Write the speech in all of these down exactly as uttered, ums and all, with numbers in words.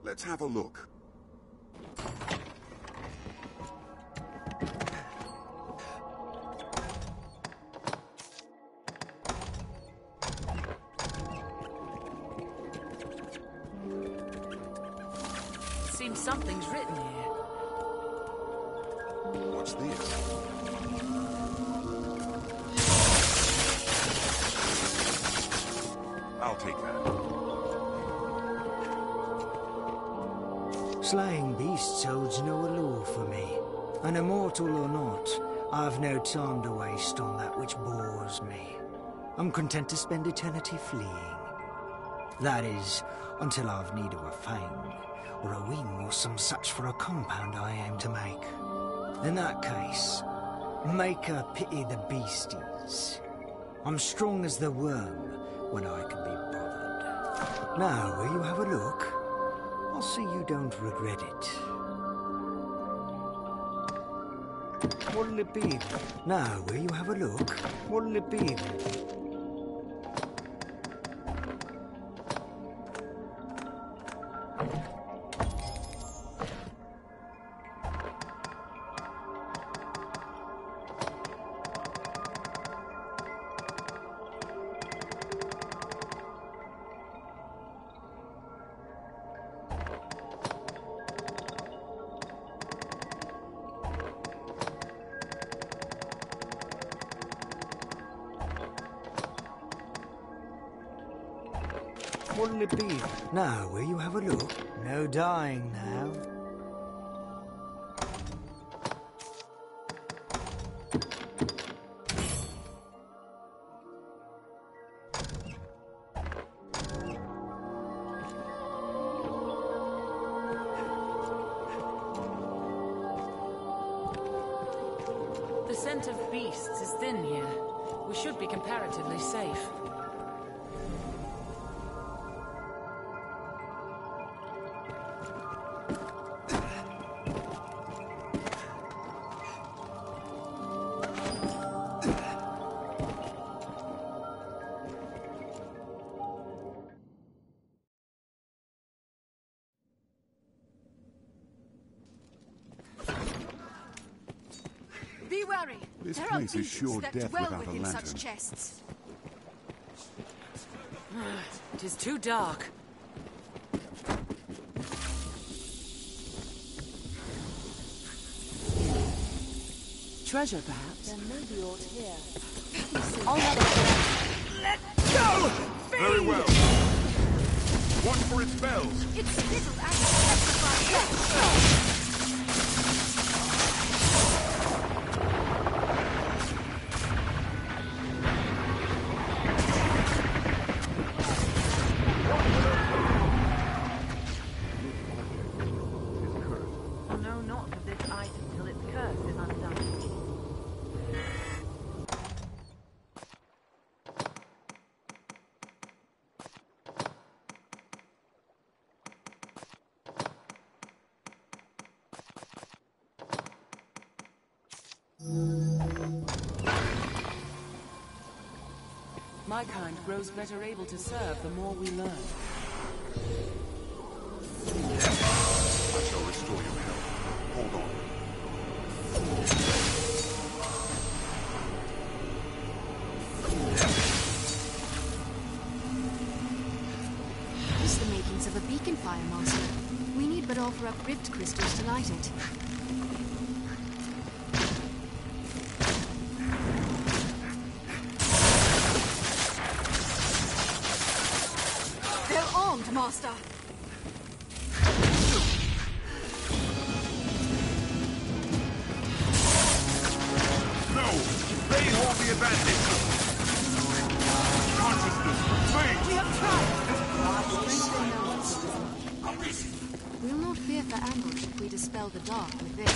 Let's have a look. Seems something's written here. What's this? I'll take that. Slaying beasts holds no allure for me. And immortal or not, I've no time to waste on that which bores me. I'm content to spend eternity fleeing. That is, until I've need of a fang, or a wing, or some such for a compound I aim to make. In that case, make her pity the beasties. I'm strong as the worm when I can be bothered. Now, will you have a look? I'll see you don't regret it. What'll it be? Now, will you have a look? What'll it be? What'll it be? Now, will you have a look? No dying now. The scent of beasts is thin here. We should be comparatively safe. Be wary. This there place are is sure that death dwell without a within lantern. such chests. It is too dark. Treasure, perhaps? There may be aught here. I'll have a Let go! Very well. One for its bells. It's spittled and petrified flesh. My kind grows better able to serve the more we learn. I shall restore your health. Hold on. This is the makings of a beacon fire, Master. We need but offer up rift crystals to light it. They're armed, Master. No! They hold the advantage! Consciousness, please! We have tried! We'll not fear for ambush if we dispel the dark with this.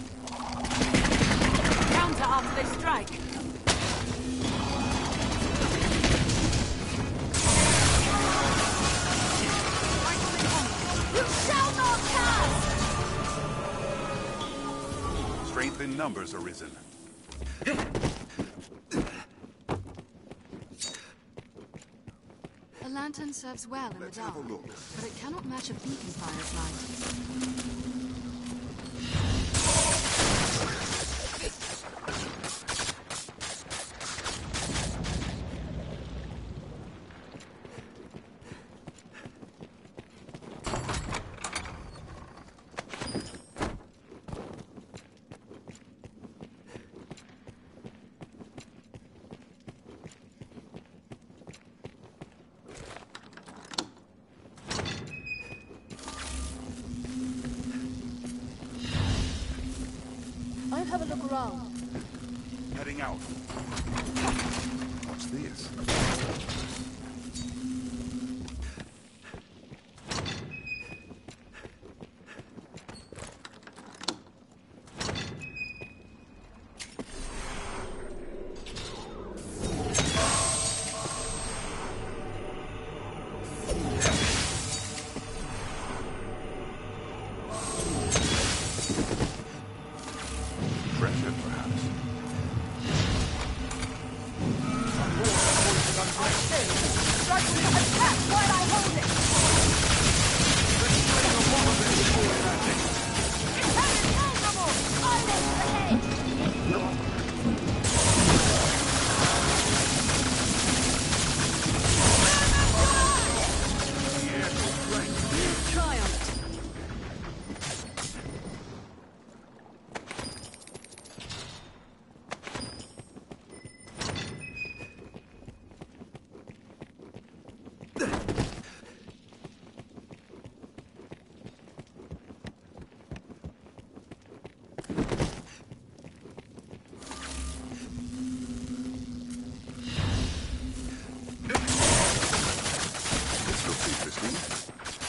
Counter after they strike! You shall not pass! Strength in numbers, Arisen. A lantern serves well in Let's the have dark, a look. but it cannot match a beacon fire's light. I'll have a look around. Heading out. What's this? Pressure, perhaps. This looks interesting.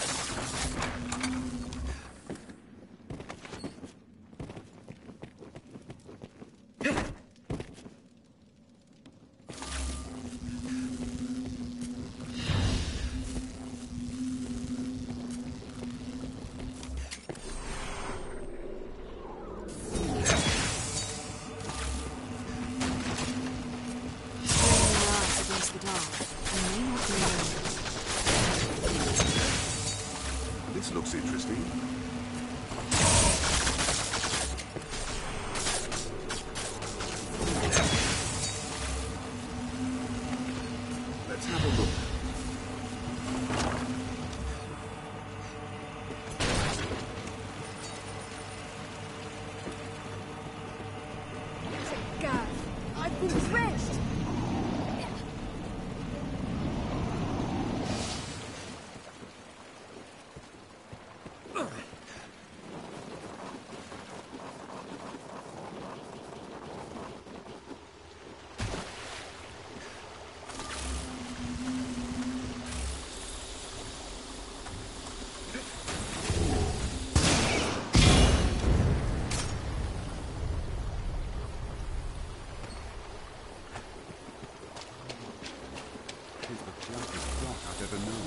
Against the dark, and may not be known. This looks interesting. Let's have a look. God, I've been drenched! It's the blackest rock I've ever known.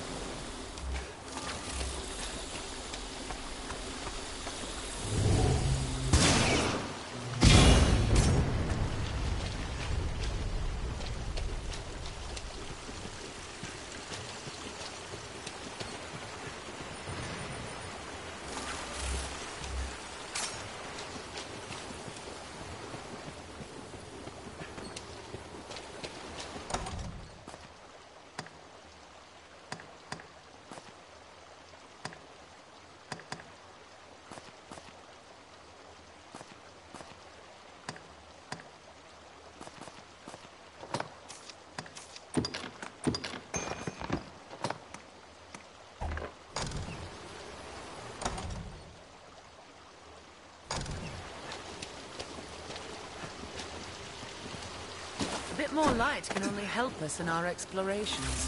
A bit more light can only help us in our explorations.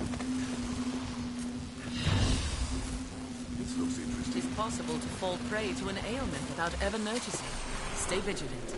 This looks interesting. It's possible to fall prey to an ailment without ever noticing. Stay vigilant.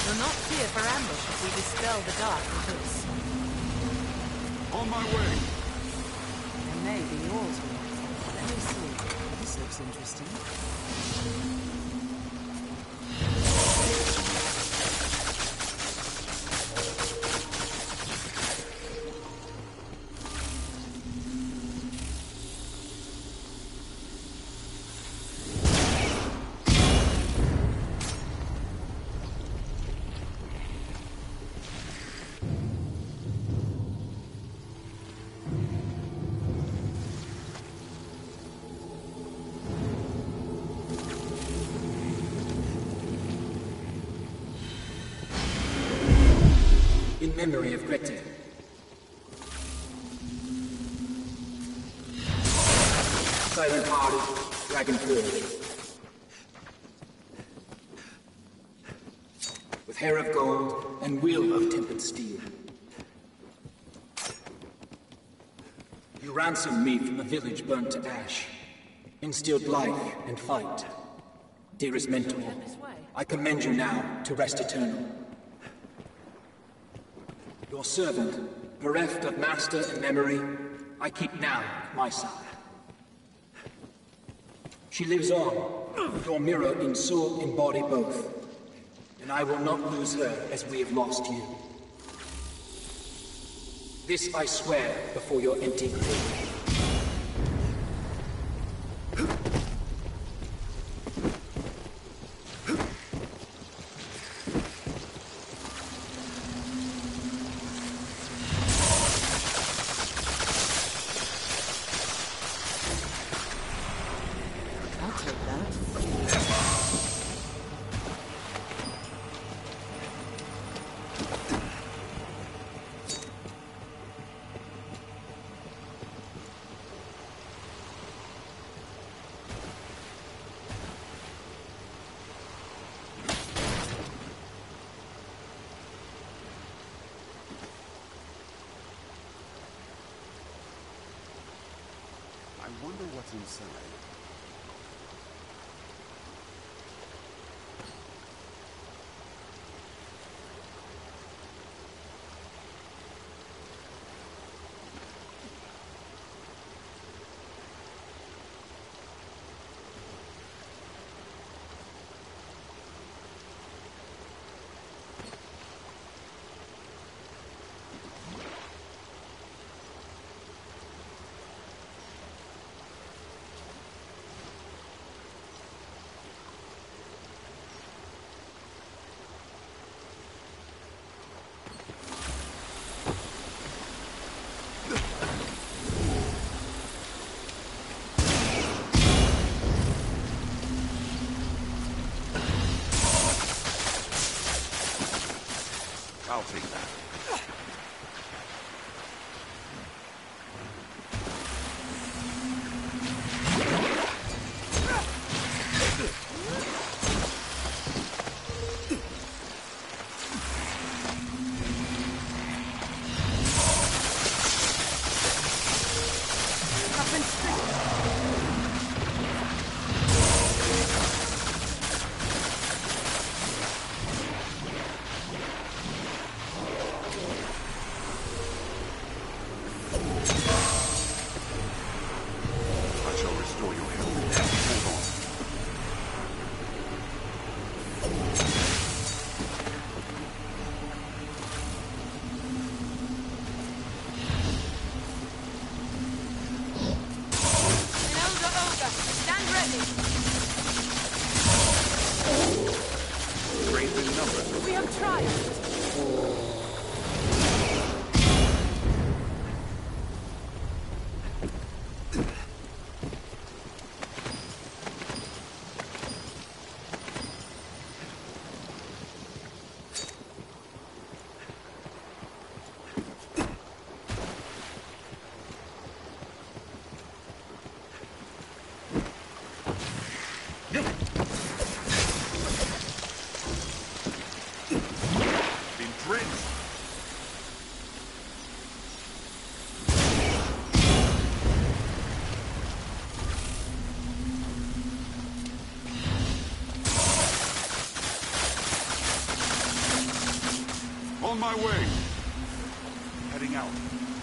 will not fear for ambush if we dispel the dark with us. On my way. There may be yours. Let me see. This looks interesting. In memory of Grettir. Silent-hearted, dragon-forged. With hair of gold and will of tempered steel. You ransomed me from a village burnt to ash. Instilled life and fight. Dearest mentor, I commend you now to rest eternal. Your servant, bereft of master and memory, I keep now at my side. She lives on, your mirror in soul and body both, and I will not lose her as we have lost you. This I swear before your empty grave. I wonder what's inside. I'll take that. my way. Heading out.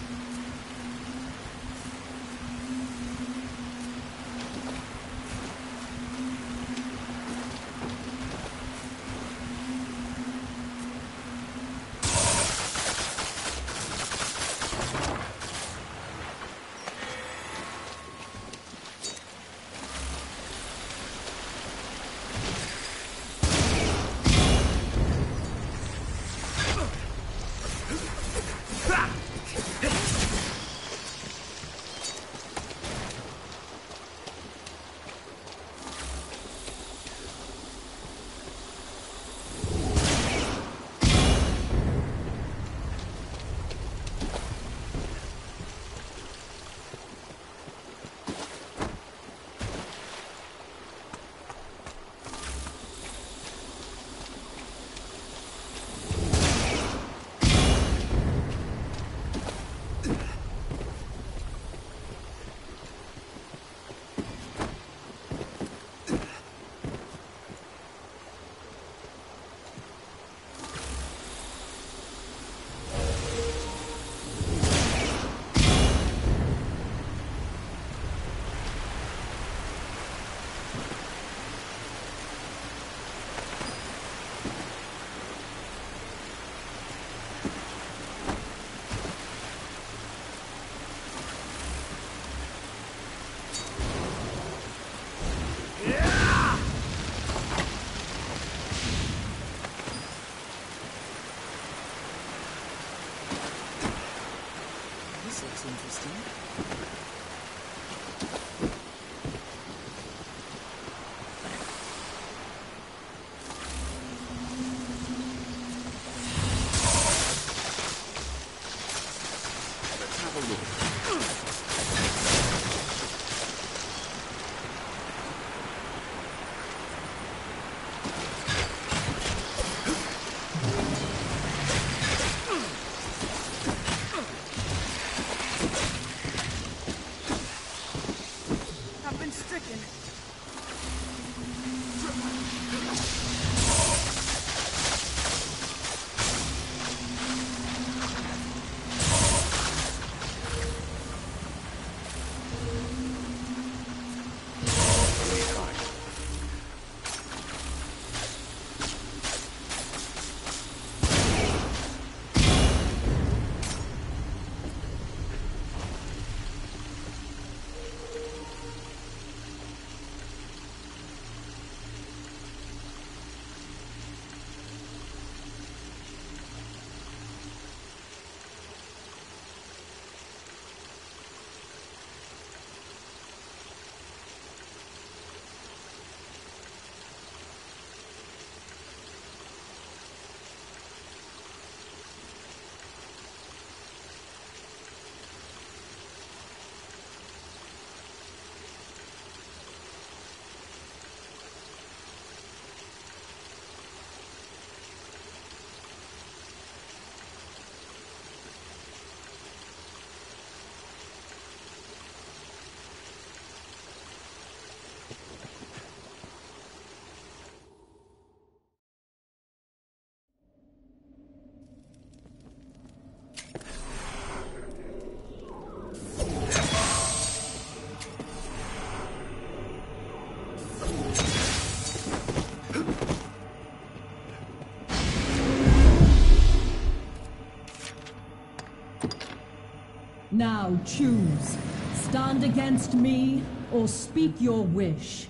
Now choose. Stand against me, or speak your wish.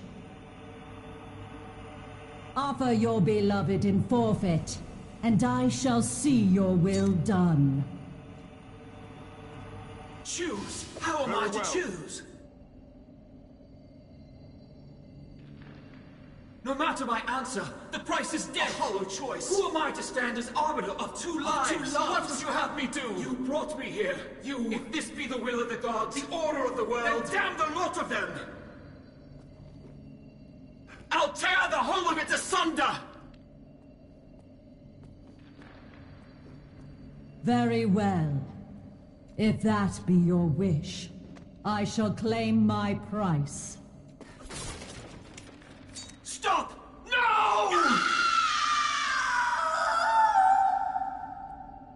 Offer your beloved in forfeit, and I shall see your will done. Choose? How am Very I to well. choose? No matter my answer, the price is death. A hollow choice. Who am I to stand as arbiter of two lives? Of two lives? What would you have me do? You brought me here. You. If this be the will of the gods, the order of the world, then damn the lot of them. I'll tear the whole of it asunder. Very well. If that be your wish, I shall claim my price. Stop! No!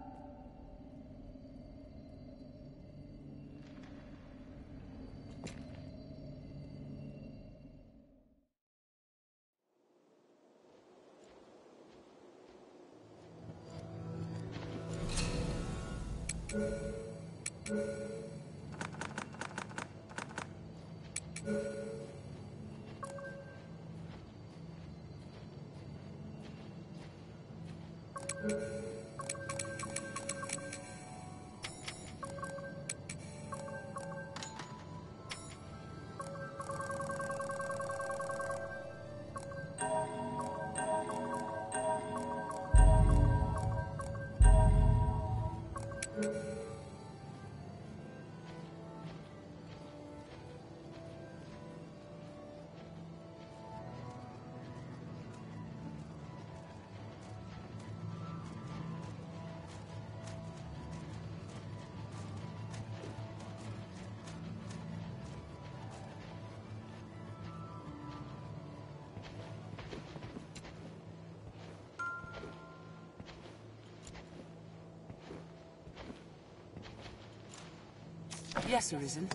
Yes, Arisen.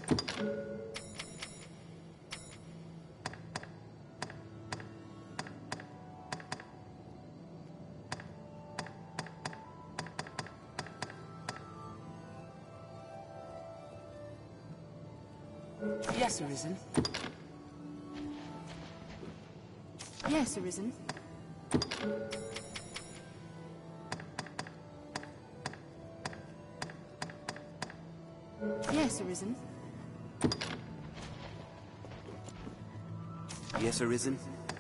Yes, Arisen. Yes, Arisen. Yes, Arisen. Yes, Arisen?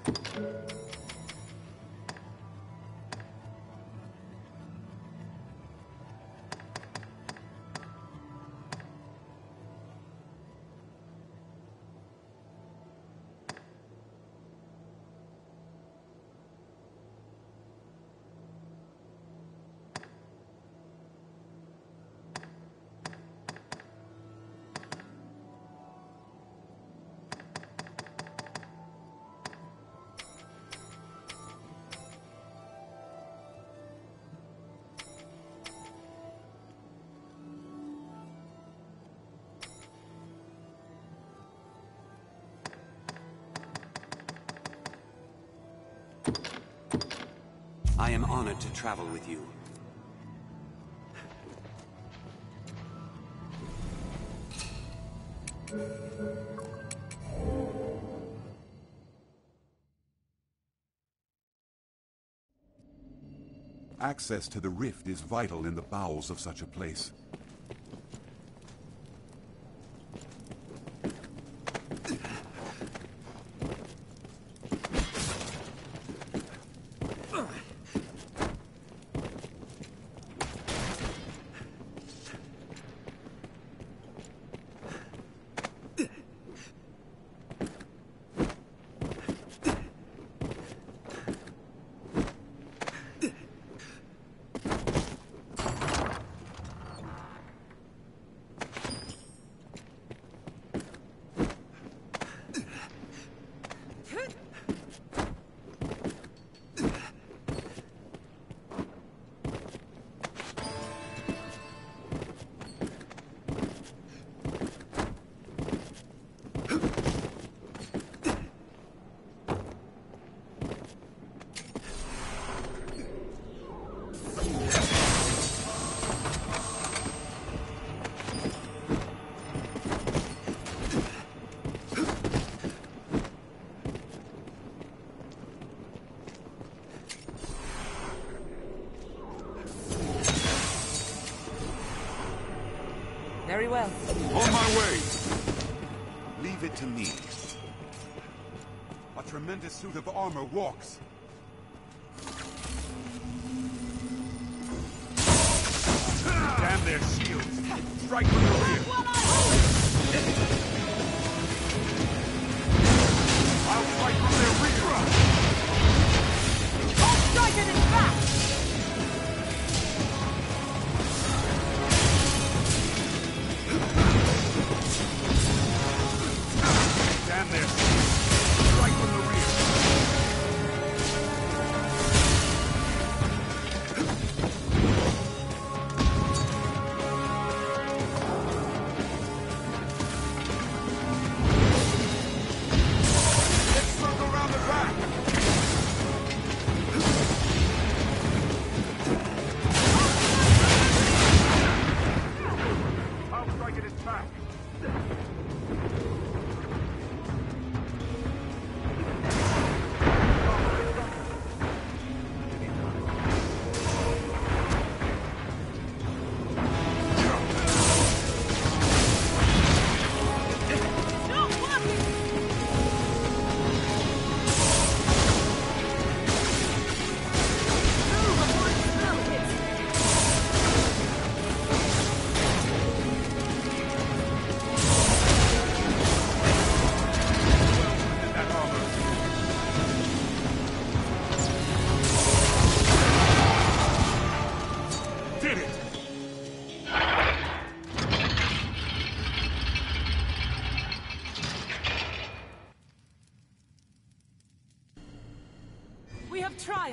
I am honored to travel with you. Access to the rift is vital in the bowels of such a place. Very well. On my way! Leave it to me. A tremendous suit of armor walks. Damn their shields! Strike from the rear! I'll strike from their rear! I'll strike at his back! Damn their shields! Strike from the rear!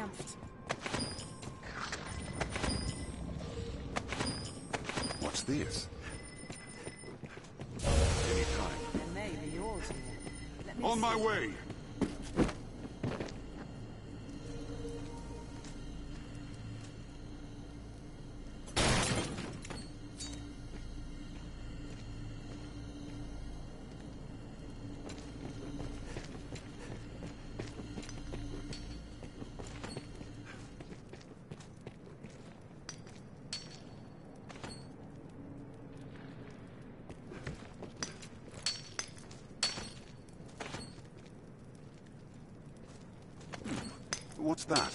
triumphed. What's this? Anytime. There may be yours here. Let me On my see. way! What's that?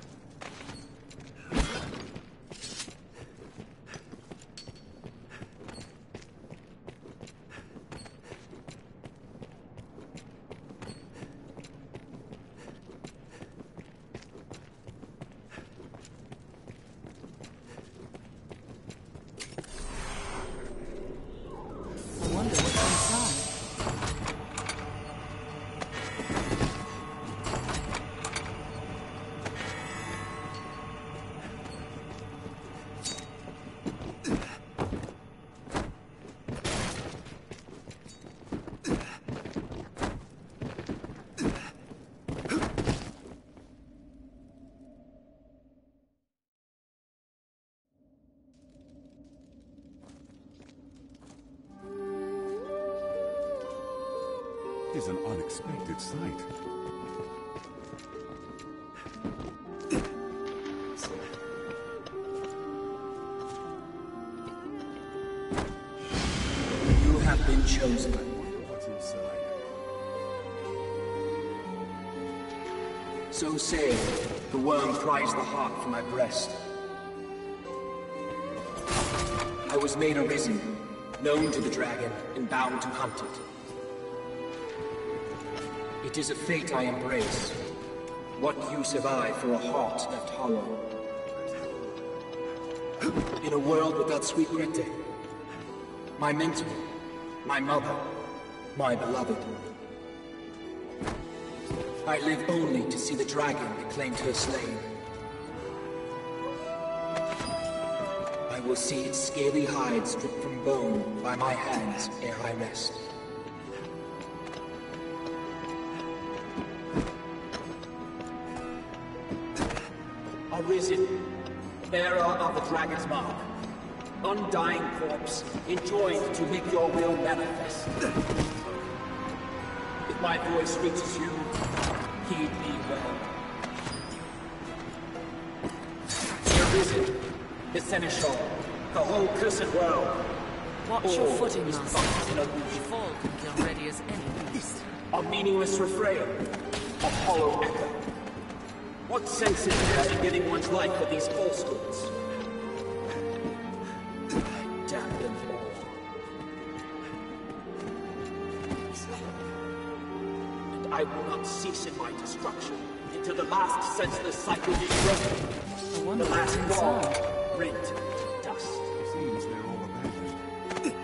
I wonder what's inside. Is an unexpected sight. You have been chosen. What's inside? So saying, the worm pries the heart from my breast. I was made Arisen, known to the dragon, and bound to hunt it. It is a fate I embrace. What use have I for a heart left hollow? In a world without sweet Grete, my mentor, my mother, my beloved. I live only to see the dragon that claimed her slain. I will see its scaly hide stripped from bone by my hands ere I rest. Arisen, bearer of the dragon's mark, undying corpse, enjoined to make your will manifest. If my voice reaches you, heed me well. The Arisen, the Seneschal, the whole cursed world. Watch your all footing, is Master. but an The illusion. fall can kill ready as any beast. A meaningless refrain, a hollow echo. What sense is there in giving one's life for these falsehoods? I damn them all. And I will not cease in my destruction until the last senseless cycle is broken. I The wonder what's last ball inside. rent to dust. Seems they're all abandoned.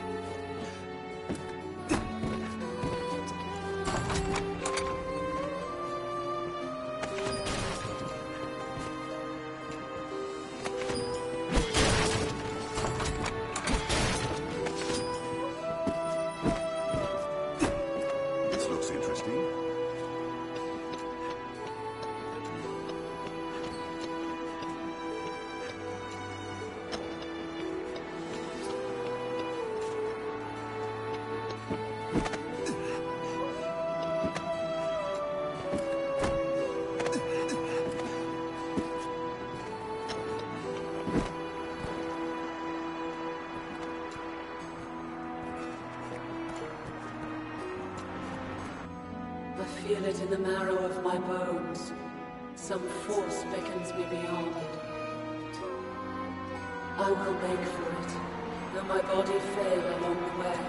This looks interesting. I feel it in the marrow of my bones. Some force beckons me beyond. I will make for it, though my body fail along the way.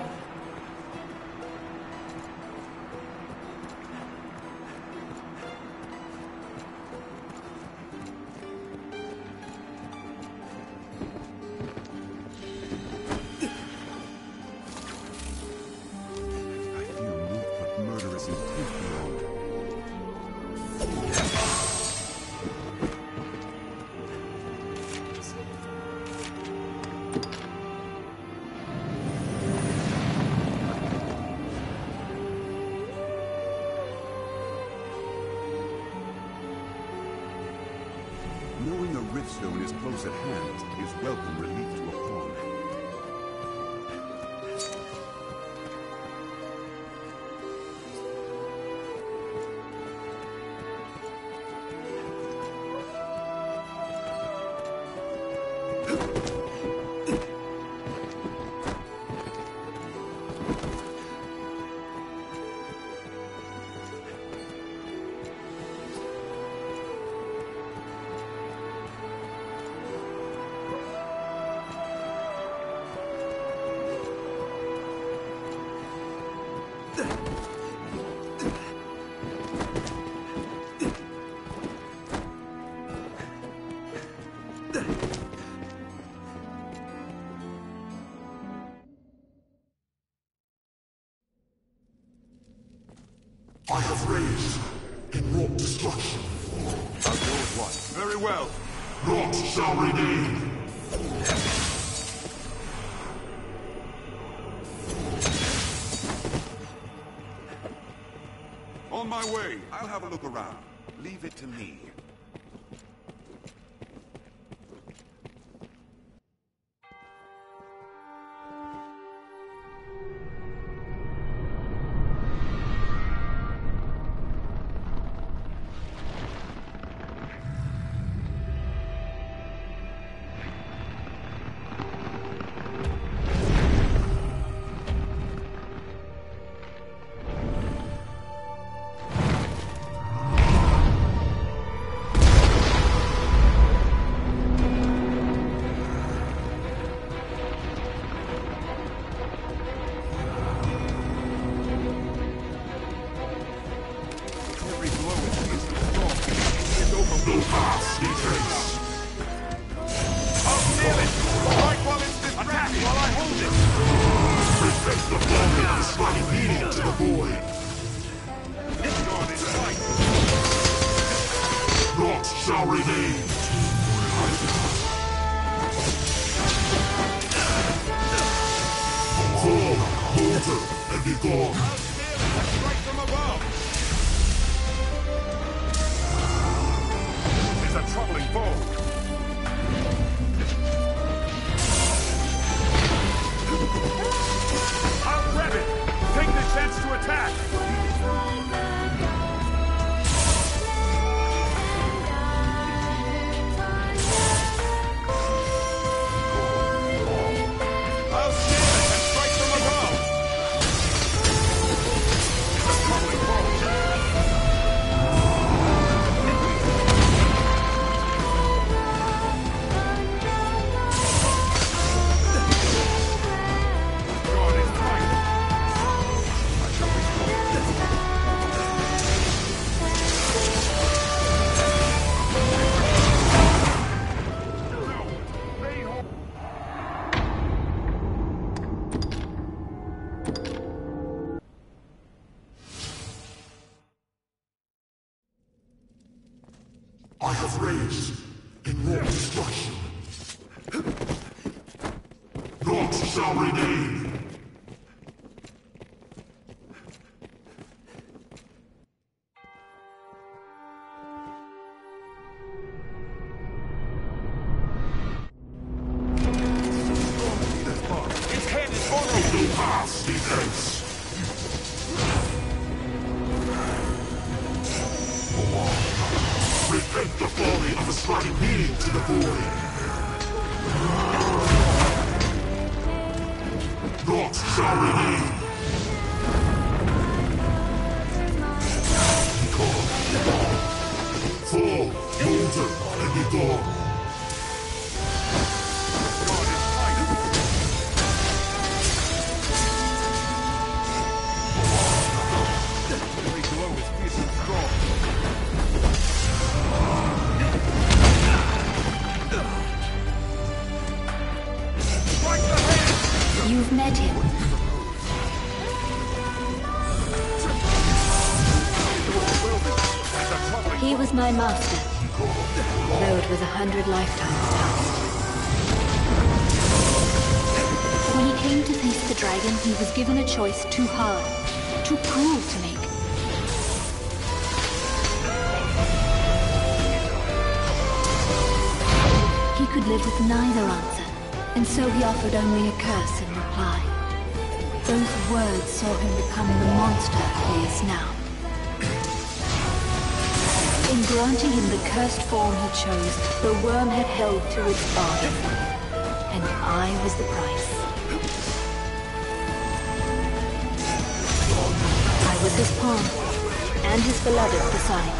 I feel naught but murderous intent beyond. Riftstone is close at hand is welcome relief to a pawn. I have raised and wrought destruction. I'll go at once. Very well. Naught shall remain. On my way. I'll have a look around. Leave it to me. I have raised and wrought destruction. Naught shall remain. Its head is honorable. No paths defense. Repent the folly of ascribing meaning to the void. Naught shall remain. Fall, molten, and be gone. Every glow is fierce and strong. You've met him. He was my master, though it was a hundred lifetimes past. When he came to face the dragon, he was given a choice too hard, too cruel to make. could live with neither answer, and so he offered only a curse in reply. Those words saw him become the monster he is now. In granting him the cursed form he chose, the worm had held to its bargain, and I was the price. I was his pawn, and his beloved besides.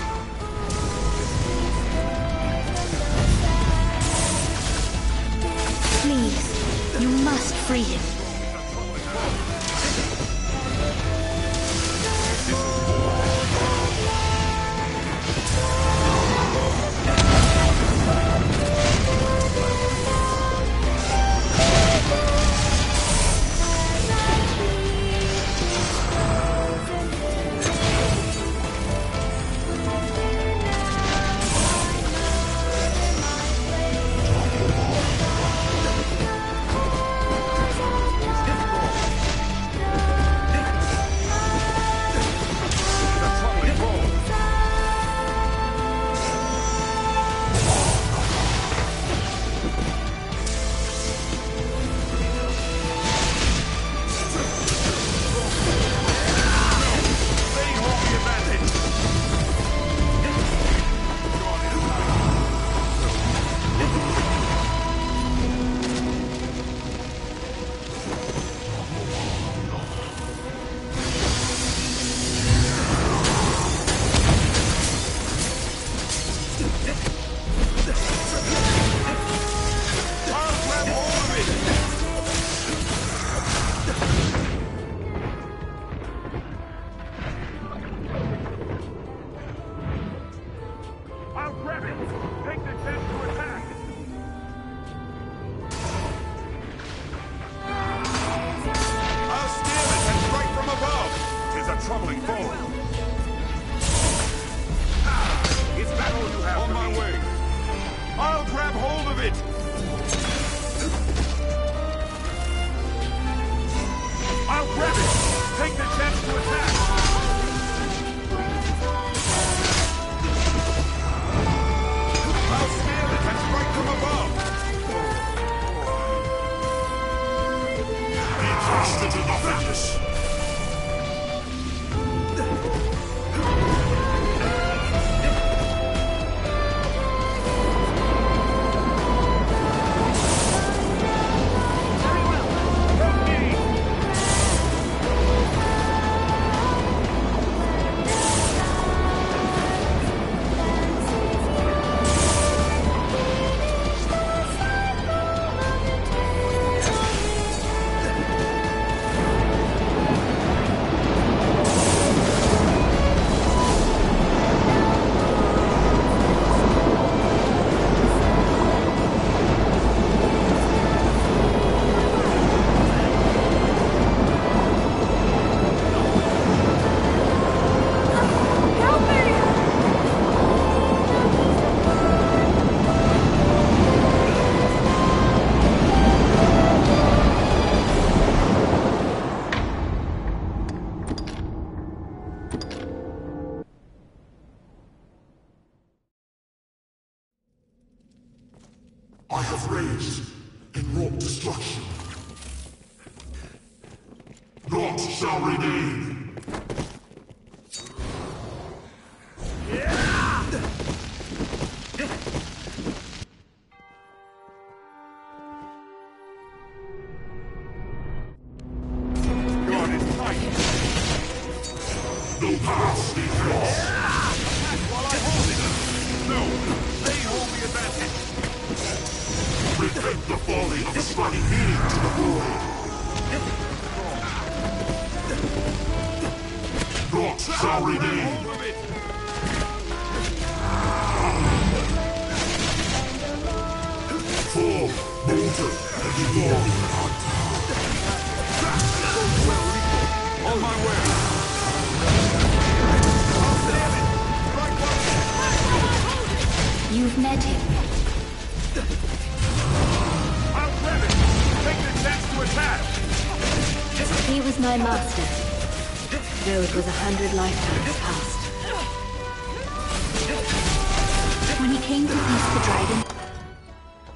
Please, you must free him. I have raged and wrought destruction. Naught shall remain. God is tight. No path defense. Attack while I hold it. No, they hold the advantage. Prevent the folly of ascribing meaning to the void. Naught shall remain. Fall, molten, and evolving On my way. You've met him. I'll grab it. Take the chance to attack. He was my master, though it was a hundred lifetimes past. When he came to feast the dragon,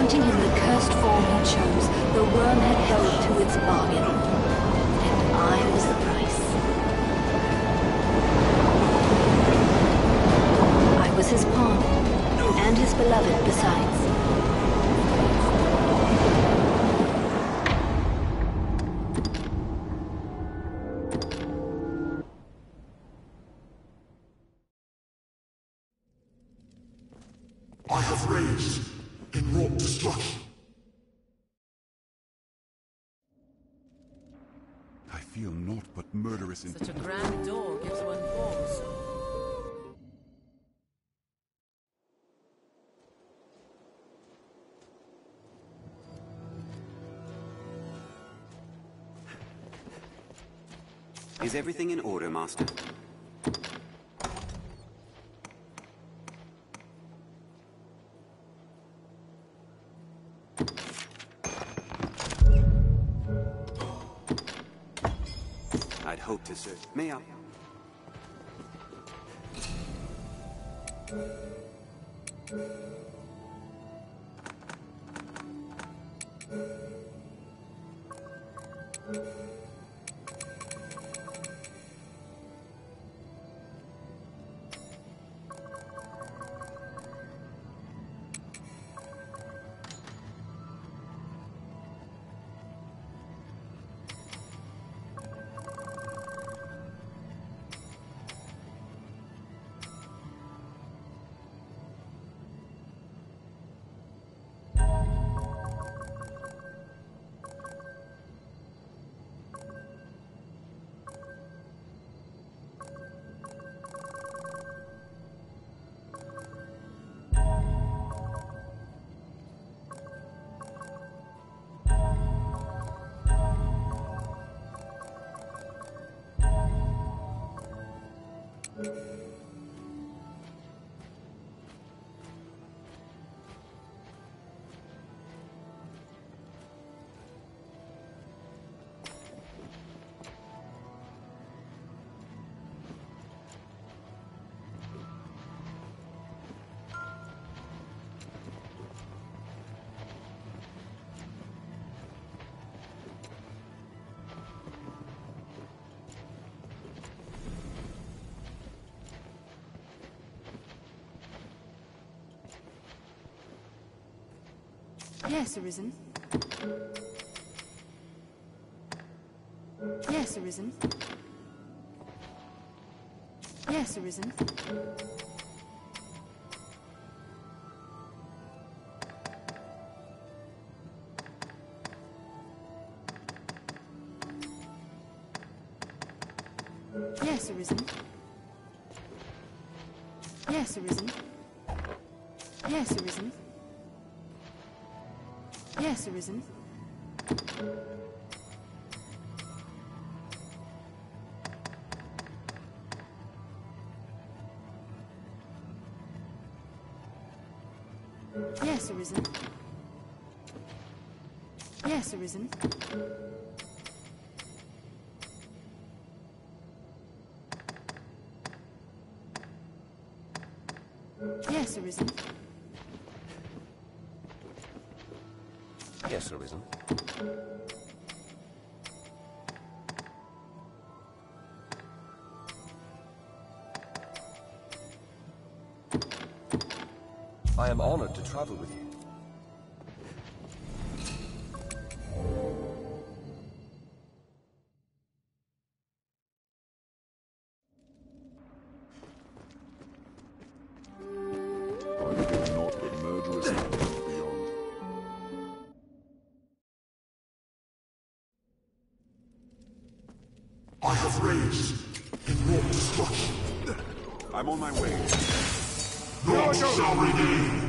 granting him the cursed form he chose, the worm had held to its bargain. And I was the price. I was his pawn, and his beloved besides. I have raged and wrought destruction. I feel naught but murderous in... Such a grand door gives one pause. Is everything in order, Master? I'd hope to, sir. May I? Yes, Arisen. Yes, Arisen. Yes, Arisen. Yes, Arisen. Yes, Arisen. Yes, Arisen. Yes, Arisen. Yes, Arisen. Yes, Arisen. Yes, Arisen. Yes, Arisen. I am honored to travel with you. I feel naught but murderous and beyond. I have raged and wrought destruction. I'm on my way. Naught shall remain.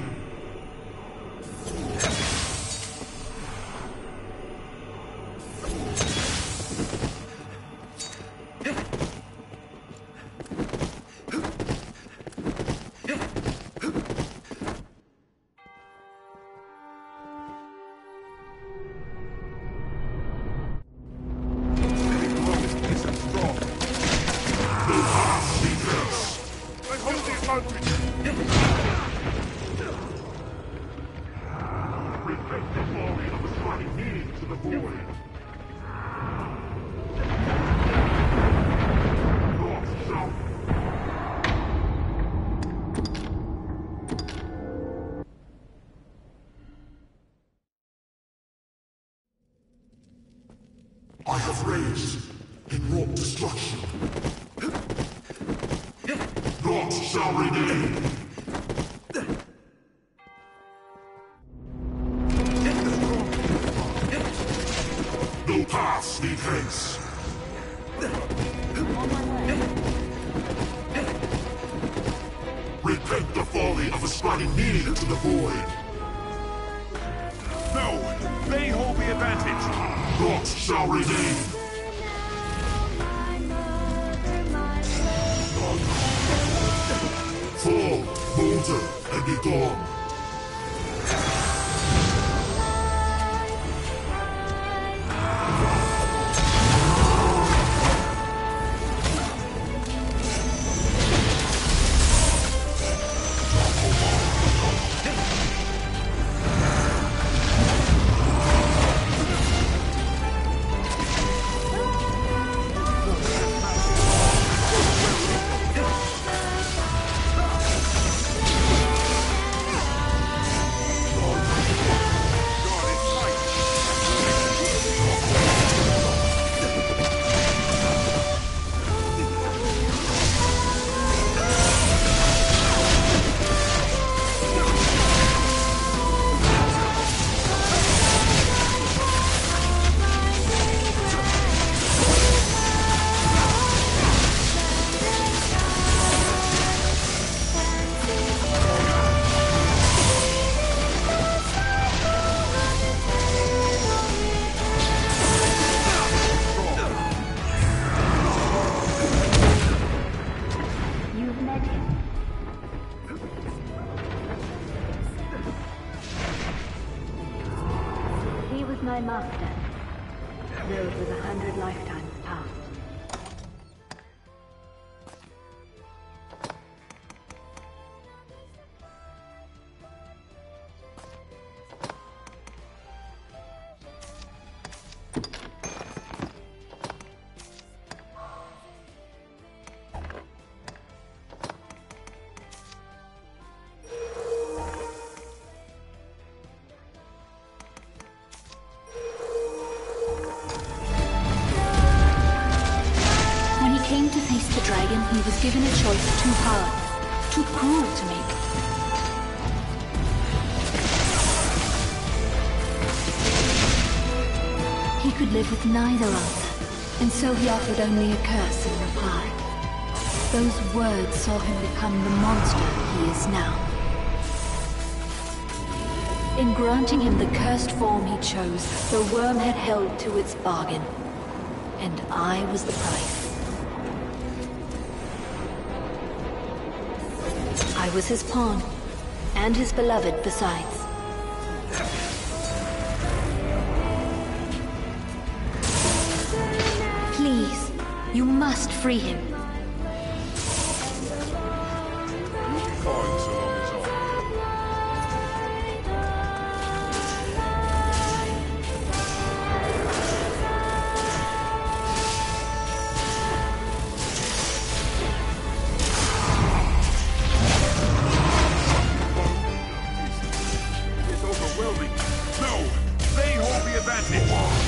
I hold the advantage. ascribing meaning to the void. Not shall. I have raised and wrought destruction. Naught shall remain. No paths lead hence. Repent the folly of ascribing meaning to the void. No! They hold the advantage! Naught shall remain. Fall, molder, and be gone. My master, filled with a hundred lifetimes past. He was given a choice too hard, too cruel to make. He could live with neither answer, and so he offered only a curse in reply. Those words saw him become the monster he is now. In granting him the cursed form he chose, the worm had held to its bargain, and I was the price. I was his pawn, and his beloved besides. Please, you must free him. Fine, so long as I... It's overwhelming. No! They hold the advantage!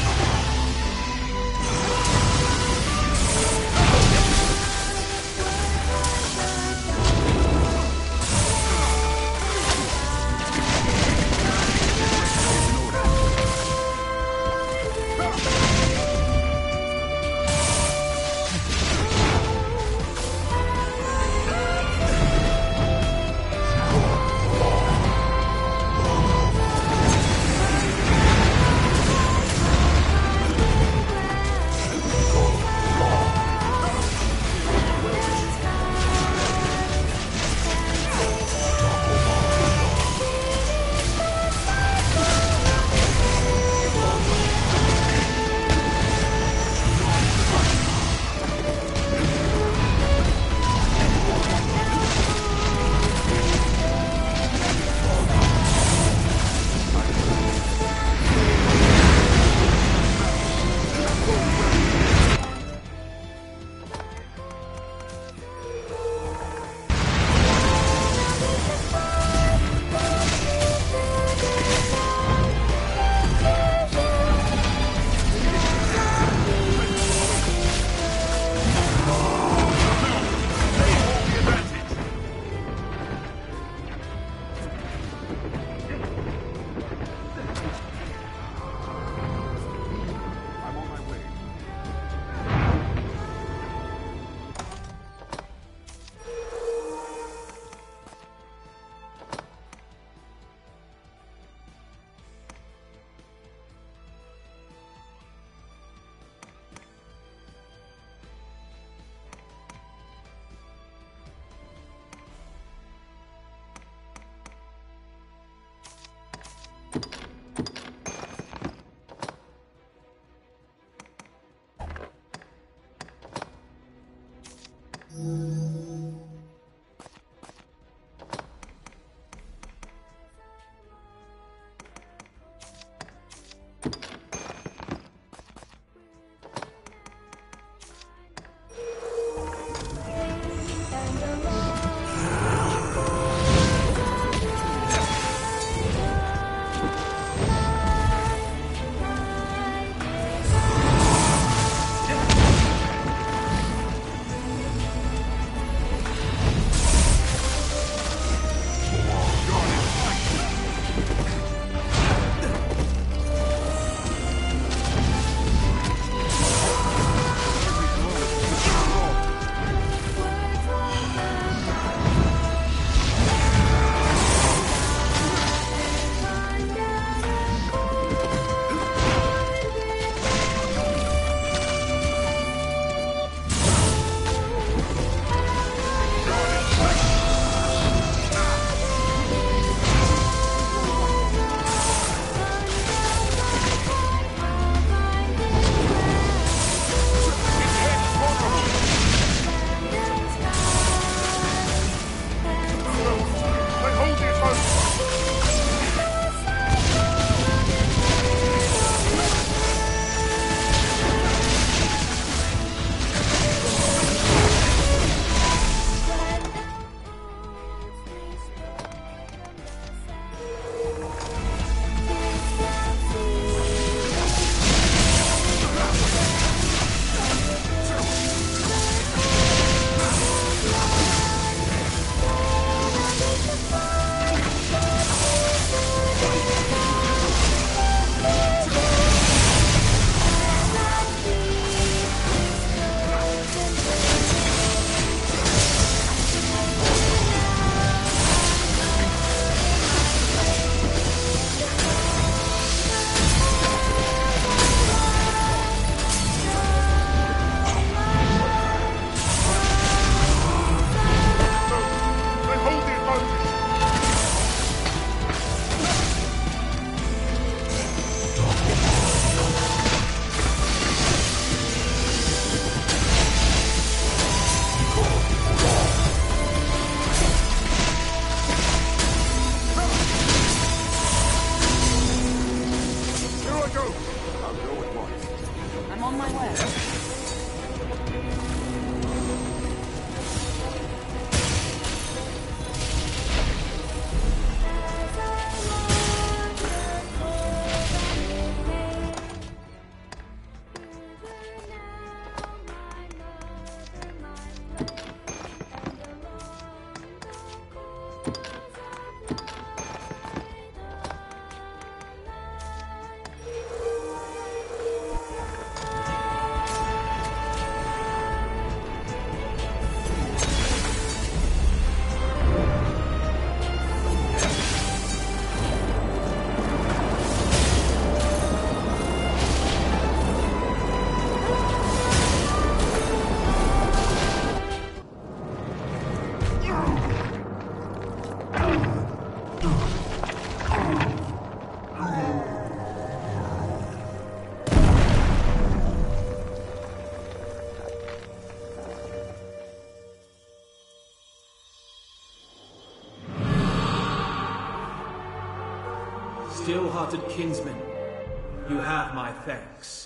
Still-hearted kinsman, you have my thanks.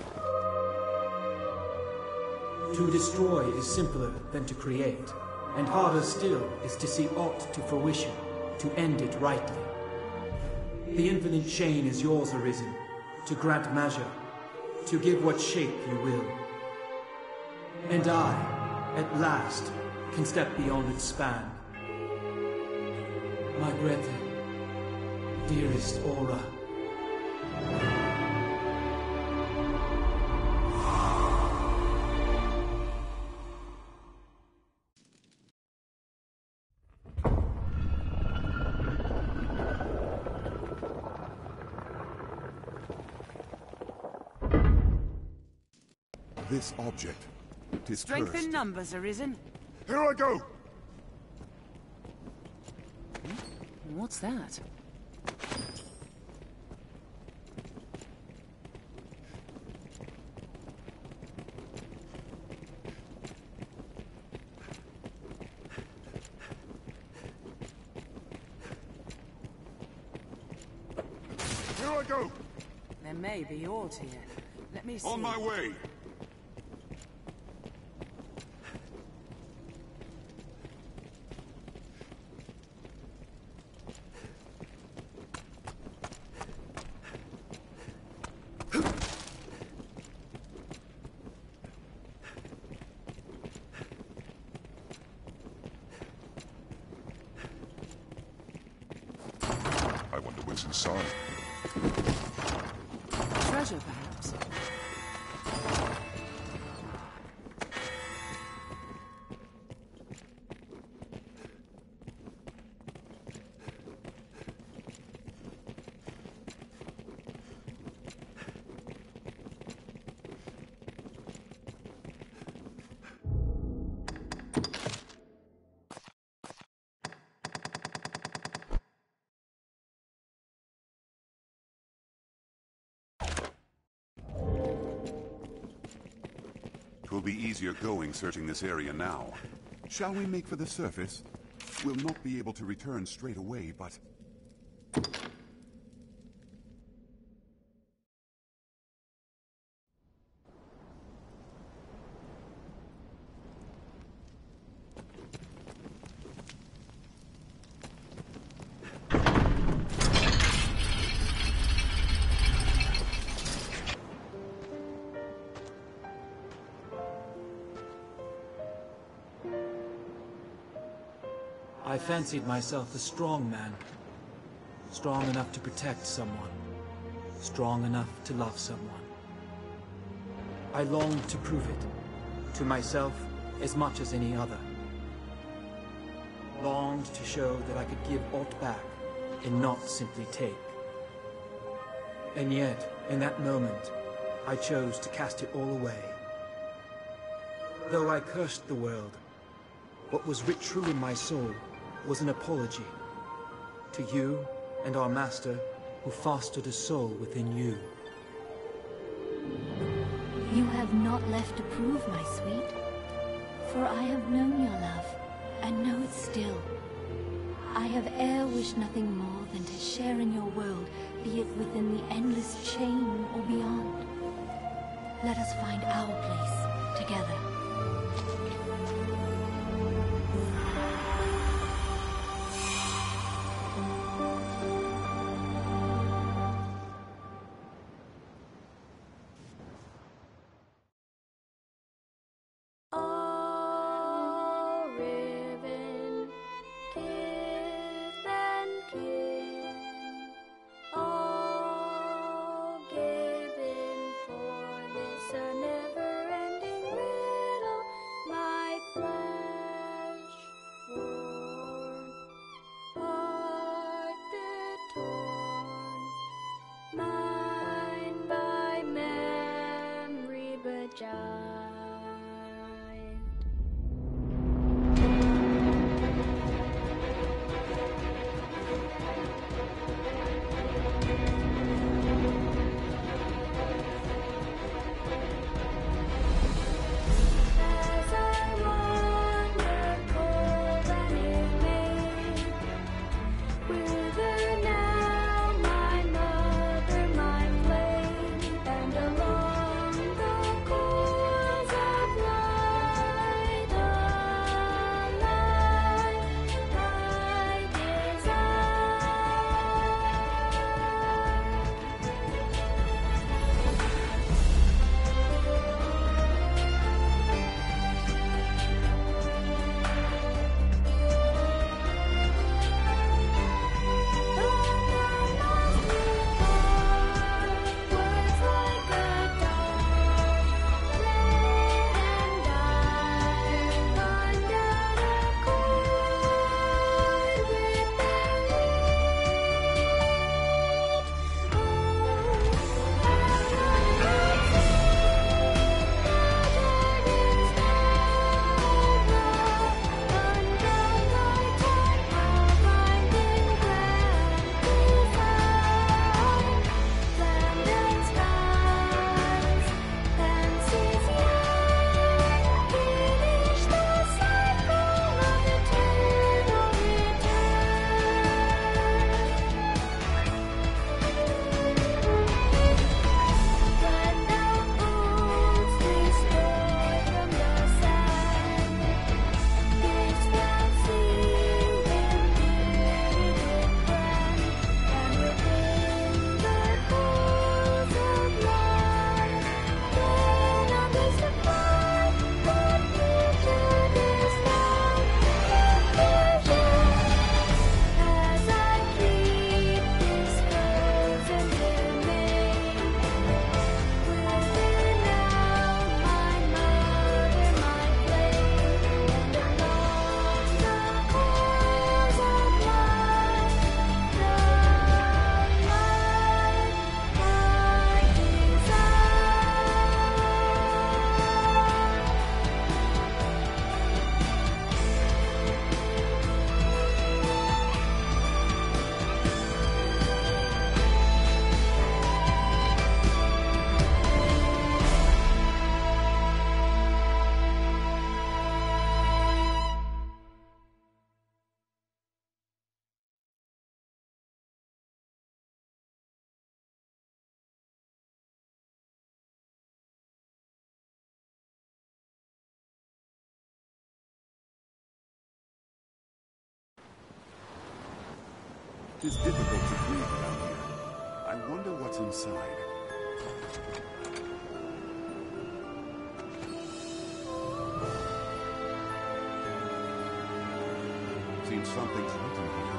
To destroy is simpler than to create, and harder still is to see aught to fruition, to end it rightly. The infinite chain is yours, Arisen, to grant measure, to give what shape you will. And I, at last, can step beyond its span. My brethren, dearest Aura. This object, it is Strength cursed. in numbers, Arisen. Here I go! What's that? I go? There may be ores here. Let me see. On my way. I wonder what's inside. Treasure, perhaps. It will be easier going searching this area now. Shall we make for the surface? We'll not be able to return straight away, but... I fancied myself a strong man. Strong enough to protect someone. Strong enough to love someone. I longed to prove it, to myself as much as any other. Longed to show that I could give aught back, and not simply take. And yet, in that moment, I chose to cast it all away. Though I cursed the world, what was writ true in my soul was an apology to you and our master who fostered a soul within you. You have not left to prove, my sweet, for I have known your love, and know it still. I have e'er wished nothing more than to share in your world, be it within the endless chain or beyond. Let us find our place together. All given for this a never-ending race. 'Tis difficult to breathe down here. I wonder what's inside. Seems something's written here.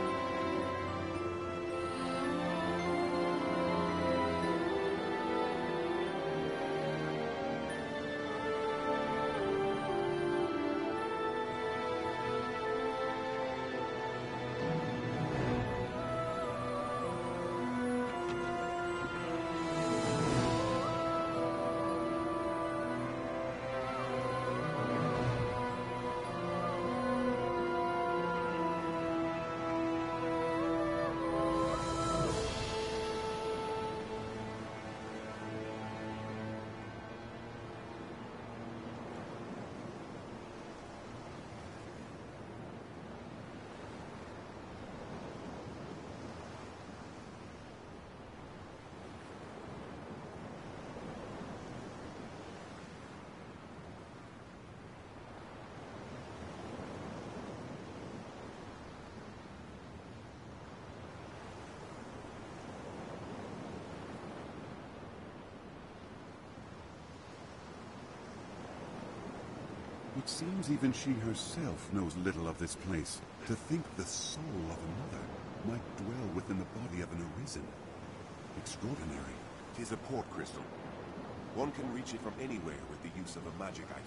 It seems even she herself knows little of this place. To think the soul of another might dwell within the body of an Arisen. Extraordinary. Tis a port crystal. One can reach it from anywhere with the use of a magic item.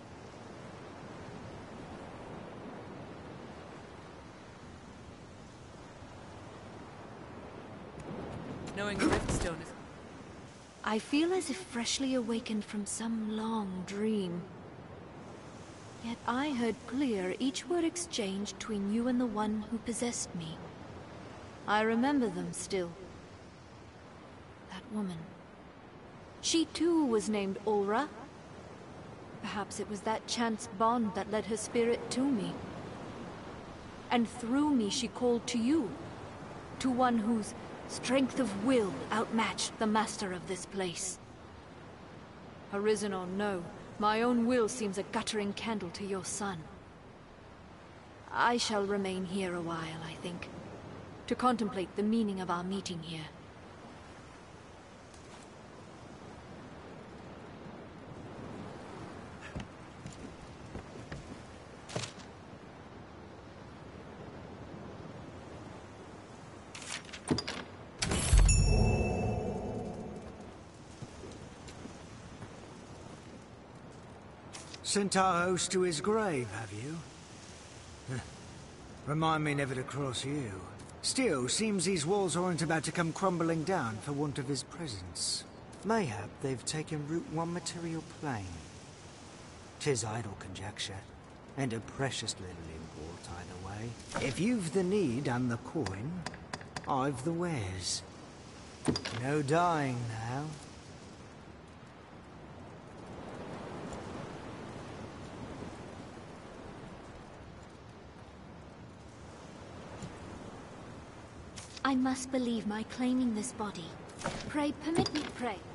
Knowing the Riftstone is... I feel as if freshly awakened from some long dream. Yet I heard clear each word exchanged between you and the one who possessed me. I remember them still. That woman. She too was named Ulra. Perhaps it was that chance bond that led her spirit to me. And through me she called to you. To one whose strength of will outmatched the master of this place. Arisen or no, my own will seems a guttering candle to your sun. I shall remain here a while, I think, to contemplate the meaning of our meeting here. Sent our host to his grave, have you? Remind me never to cross you. Still, seems these walls aren't about to come crumbling down for want of his presence. Mayhap they've taken root one material plane. 'Tis idle conjecture, and a precious little import either way. If you've the need and the coin, I've the wares. No dying now. I must believe my claiming this body. Pray, permit me pray.